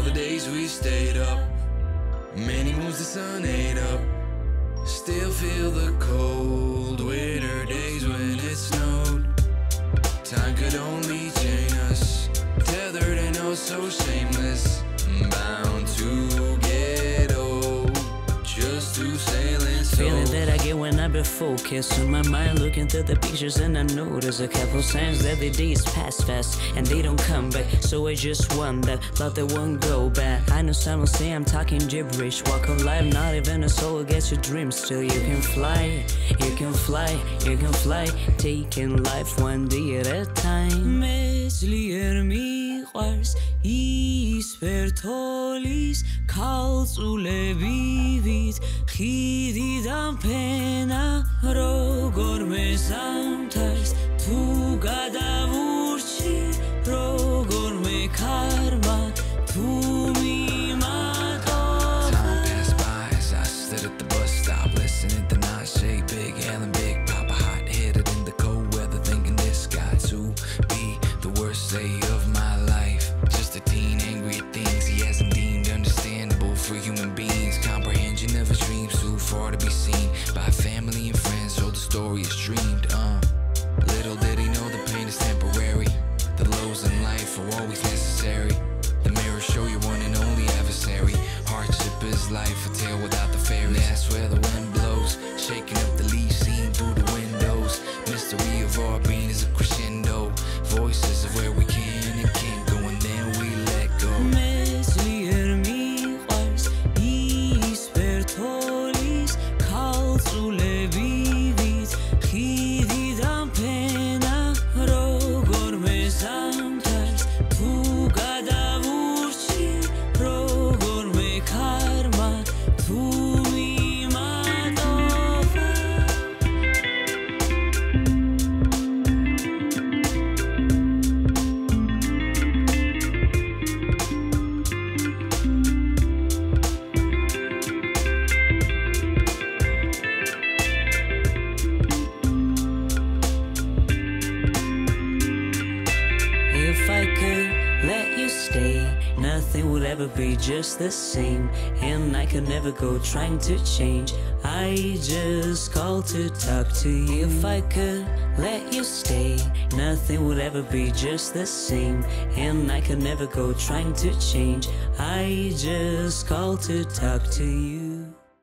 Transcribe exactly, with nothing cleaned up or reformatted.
all the days we stayed up, many moons the sun ate up. Still feel the cold winter days when it snowed. Time could only chain us, tethered and oh so shameless, bound to get old, just to sail and soul. Feeling that I get when I be focused on my mind, looking through the pictures, and I know there's a couple signs that the days pass fast and they don't come back. So I just want that, but they won't go back. I know some will say I'm talking gibberish. Walk of life, not even a soul gets your dreams. Still you can fly, you can fly, you can fly, taking life one day at a time. Meslier miqars ispertolis kalzule bivit khididam pena rogor mesamtars tu gadavurchi rogor me karma tu mimato. Time passed by as I stood at the bus stop, listening to Najee, Big L and Big Papa, hot-headed in the cold weather, thinking this got to be the worst day of my life. Just a teen angry at things he hasn't deemed understandable for human beings. Comprehension never dreams too far to be seen by family and friends, so the story is dreamed. Uh, little did he know the pain is temporary. The lows in life are always necessary. The mirror show you one and only adversary. Hardship is life, a tale without the fairies. That's where the wind blows, shaking up the leaves seen through the windows. Mystery of our being is a crescendo. Voices of where we can and can't go, and then we let go. Meslier miqars ispertolis kalzule bivit khididam pena rogor mesamtars tu gadavurchi rogor me karma tu mimadova. If I could let you stay, nothing would ever be just the same, and I could never go trying to change. I just called to talk to you. If I could let you stay, nothing would ever be just the same, and I could never go trying to change. I just called to talk to you.